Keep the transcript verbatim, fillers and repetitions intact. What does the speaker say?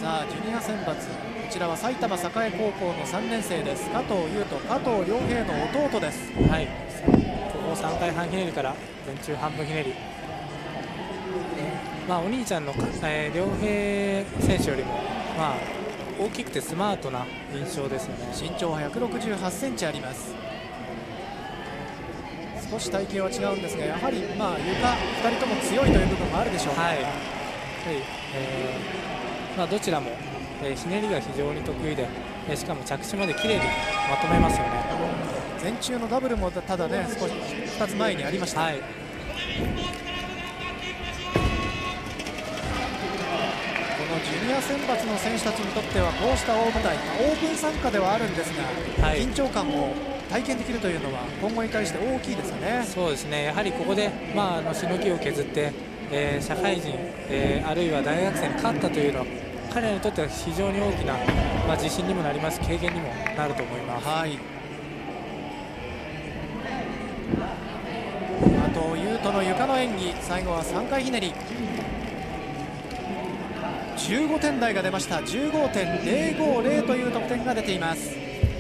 さあジュニア選抜、こちらは埼玉栄高校のさんねん生です。加藤優斗、加藤亮平の弟です。 はい、ここさんかいはんひねりから前中半分ひねり、まあ、お兄ちゃんの、えー、亮平選手よりも、まあ、大きくてスマートな印象ですよね。 身長はひゃくろくじゅうはちセンチあります。少し体型は違うんですが、やはり、まあ、床ふたりとも強いという部分もあるでしょうか。 はい、はい、えーまあ、どちらも、えー、ひねりが非常に得意で、えー、しかも着地まできれいにまとめますよね。 前中のダブルもただね、少しふたつまえにありました。はい、このジュニア選抜の選手たちにとってはこうした大舞台、オープン参加ではあるんですが、はい、緊張感を体験できるというのは今後に対して大きいですよね。 そうですね、やはりここで、まあ、あのしのぎを削って、えー、社会人、えー、あるいは大学生に勝ったというのは彼らにとっては非常に大きな、まあ、自信にもなります、経験にもなると思います。 はい、あと優斗の床の演技、最後はさんかいひねり、じゅうごてん台が出ました。 じゅうごてんゼロごゼロ という得点が出ています。